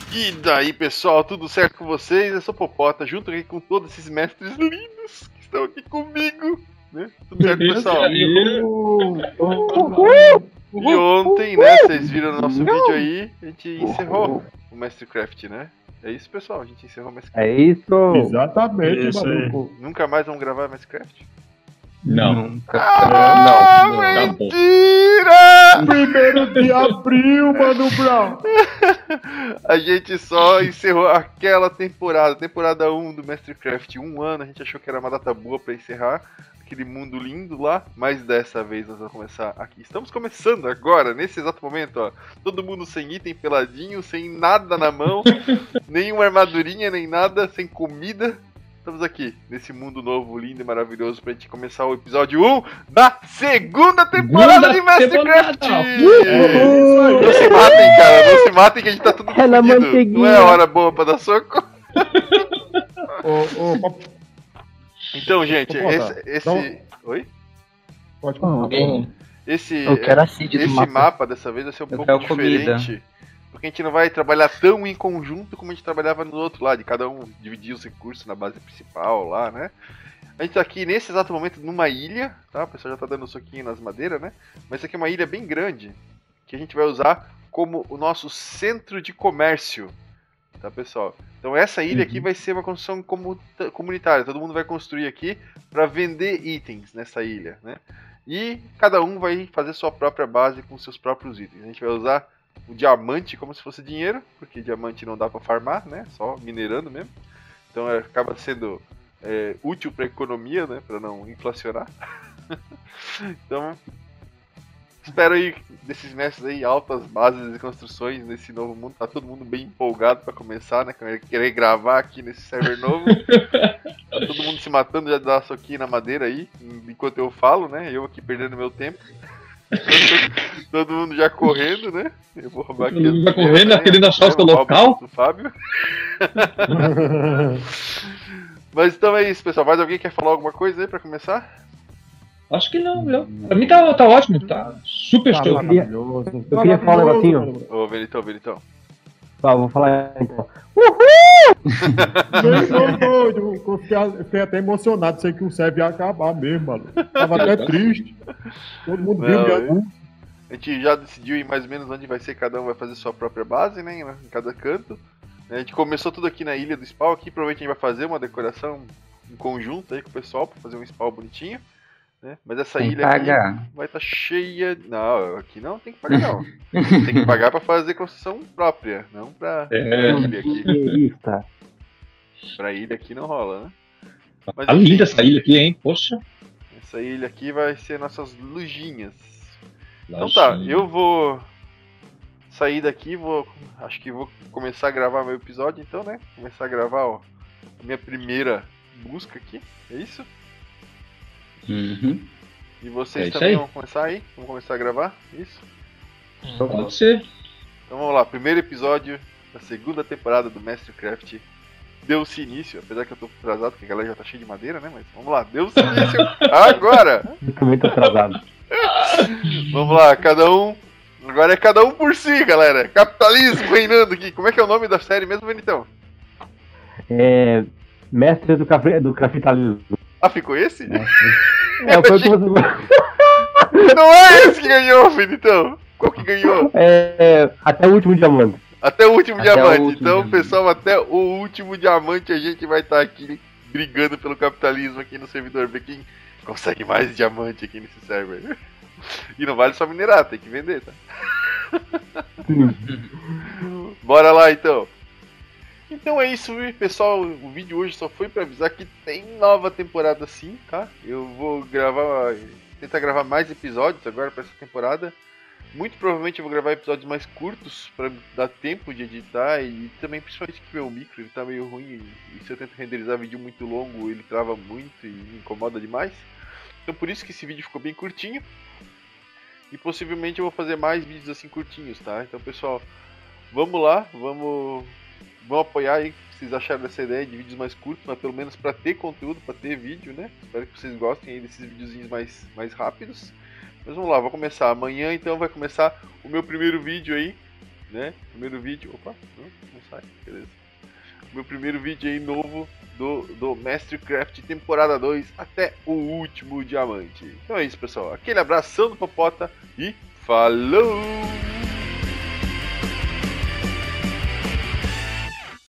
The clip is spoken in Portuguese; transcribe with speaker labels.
Speaker 1: E daí, pessoal, tudo certo com vocês? Eu sou Popota, junto aqui com todos esses mestres lindos que estão aqui comigo, né? Tudo certo, pessoal? E ontem, né, vocês viram no nosso vídeo aí, a gente encerrou o Mastercraft, né? É isso, pessoal, a gente encerrou o Mastercraft.
Speaker 2: É isso.
Speaker 3: Exatamente,
Speaker 4: Isso
Speaker 3: maluco.
Speaker 1: Nunca mais vamos gravar Mastercraft?
Speaker 4: Não.
Speaker 1: Ah,
Speaker 4: não.
Speaker 1: mentira!
Speaker 3: 1º de abril, Mano Brown.
Speaker 1: A gente só encerrou aquela temporada 1 do Mastercraft. 1 ano, a gente achou que era uma data boa pra encerrar aquele mundo lindo lá, mas dessa vez nós vamos começar aqui. Estamos começando agora, nesse exato momento, ó. Todo mundo sem item, peladinho, sem nada na mão, nenhuma armadurinha, nem nada, sem comida. Estamos aqui, nesse mundo novo, lindo e maravilhoso, pra gente começar o episódio 1 da segunda temporada de Mastercraft! Não se matem, cara, não se matem que a gente tá tudo
Speaker 2: É na
Speaker 1: fudido.
Speaker 2: manteiguinha.
Speaker 1: Não é hora boa pra dar soco. Então, gente,
Speaker 3: Popota,
Speaker 1: esse...
Speaker 3: então-
Speaker 1: Oi?
Speaker 3: Pode falar.
Speaker 5: Eu quero a seed do
Speaker 1: Esse
Speaker 5: mapa.
Speaker 1: mapa dessa vez vai ser um
Speaker 5: Eu
Speaker 1: pouco
Speaker 5: quero comida.
Speaker 1: diferente. Porque a gente não vai trabalhar tão em conjunto como a gente trabalhava no outro lado, de cada um dividir os recursos na base principal lá, né? A gente tá aqui nesse exato momento numa ilha, tá? O pessoal já tá dando um soquinho nas madeiras, né? Mas isso aqui é uma ilha bem grande, que a gente vai usar como o nosso centro de comércio, tá, pessoal? Então essa ilha aqui vai ser uma construção comunitária, todo mundo vai construir aqui para vender itens nessa ilha, né? E cada um vai fazer sua própria base com seus próprios itens. A gente vai usar o diamante como se fosse dinheiro, porque diamante não dá para farmar, né? Só minerando mesmo. Então acaba sendo útil para a economia, né? Para não inflacionar. Então espero aí desses mestres aí altas bases e construções nesse novo mundo. Tá todo mundo bem empolgado para começar, né? Querer gravar aqui nesse server novo. Tá todo mundo se matando, já dá soquinho na madeira aí, enquanto eu falo, né? Eu aqui perdendo meu tempo. Todo mundo já correndo, né? Eu vou roubar aqui.
Speaker 4: Todo mundo já correndo, querendo achar o seu local.
Speaker 1: Do Fábio. Mas então é isso, pessoal. Mais alguém quer falar alguma coisa aí pra começar?
Speaker 4: Acho que não, viu? Pra mim tá ótimo, tá super
Speaker 3: Tá
Speaker 4: show.
Speaker 3: maravilhoso.
Speaker 2: Eu queria falar um negocinho.
Speaker 1: Ô, Benitão.
Speaker 2: Tá, vou falar então.
Speaker 3: Eu doido. Eu fiquei até emocionado. Sei que o serve ia acabar mesmo, mano. Tava até triste. Todo mundo viu minha
Speaker 1: Não, a gente já decidiu em mais ou menos onde vai ser, cada um vai fazer sua própria base, né? Em cada canto. A gente começou tudo aqui na ilha do spawn. Aqui provavelmente a gente vai fazer uma decoração em conjunto aí com o pessoal pra fazer um spawn bonitinho. Né? Mas essa
Speaker 5: Tem que
Speaker 1: ilha aqui
Speaker 5: pagar.
Speaker 1: vai estar cheia. Não, aqui não tem que pagar, não. Tem que pagar pra fazer construção própria, não pra ilha aqui.
Speaker 2: Eita.
Speaker 1: Pra ilha aqui não rola, né? Mas,
Speaker 4: Tá linda essa ilha aqui, hein? Poxa.
Speaker 1: essa ilha aqui vai ser nossas lujinhas. Então tá, eu vou sair daqui, acho que vou começar a gravar meu episódio então, né? Começar a gravar, ó, a minha primeira busca aqui, é isso?
Speaker 5: Uhum.
Speaker 1: E vocês
Speaker 4: É isso
Speaker 1: também
Speaker 4: aí.
Speaker 1: vão começar aí? Vamos começar a gravar? Isso?
Speaker 4: Pode ser.
Speaker 1: Então vamos lá, primeiro episódio da segunda temporada do Mastercraft. Deu-se início, apesar que eu tô atrasado, porque a galera já tá cheia de madeira, né? Mas vamos lá, deu-se início agora!
Speaker 2: Muito atrasado.
Speaker 1: Vamos lá, cada um. Agora é cada um por si, galera. Capitalismo reinando aqui. Como é que é o nome da série mesmo, Benitão?
Speaker 2: Mestre do capitalismo.
Speaker 1: Ah, ficou esse?
Speaker 2: Foi o que você...
Speaker 1: Não é esse que ganhou, Benitão. Qual que ganhou?
Speaker 2: Até o último diamante.
Speaker 1: Até o último
Speaker 5: Até o
Speaker 1: diamante.
Speaker 5: último
Speaker 1: Então,
Speaker 5: diamante.
Speaker 1: pessoal, até o último diamante a gente vai estar aqui brigando pelo capitalismo aqui no servidor. Ver quem consegue mais diamante aqui nesse server. E não vale só minerar, tem que vender, tá? Bora lá então. Então é isso, pessoal. O vídeo hoje só foi pra avisar que tem nova temporada sim, tá? Eu vou tentar gravar mais episódios agora pra essa temporada. Muito provavelmente eu vou gravar episódios mais curtos pra dar tempo de editar e também principalmente que meu micro ele tá meio ruim e se eu tento renderizar vídeo muito longo ele trava muito e me incomoda demais. Então por isso que esse vídeo ficou bem curtinho. E possivelmente eu vou fazer mais vídeos assim curtinhos, tá? Então pessoal, vamos lá, vamos apoiar aí o que vocês acharam dessa ideia de vídeos mais curtos, mas pelo menos para ter conteúdo, para ter vídeo, né? Espero que vocês gostem aí desses videozinhos mais rápidos. Mas vamos lá, vou começar. Amanhã então vai começar o meu primeiro vídeo aí né? Primeiro vídeo. Opa, não sai, beleza. Meu primeiro vídeo aí novo do Mastercraft temporada 2 até o último diamante. Então é isso, pessoal. Aquele abração do Popota e falou!